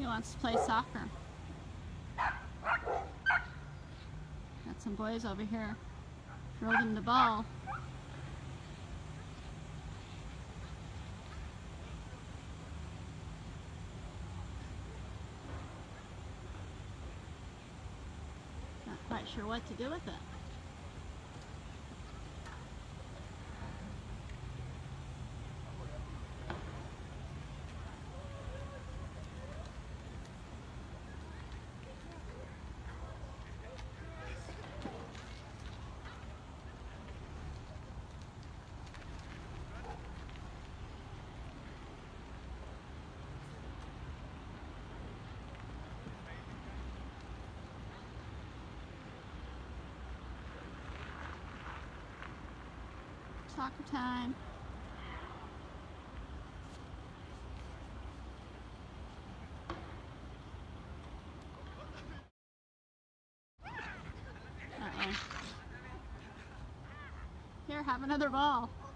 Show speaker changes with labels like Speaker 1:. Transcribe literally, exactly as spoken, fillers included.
Speaker 1: wants to play soccer. Got some boys over here. Throw them the ball. Not quite sure what to do with it. Soccer time. Uh-oh. Here, have another ball.